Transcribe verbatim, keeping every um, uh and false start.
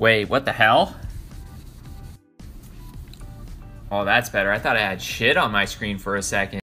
Wait, what the hell? Oh, that's better. I thought I had shit on my screen for a second.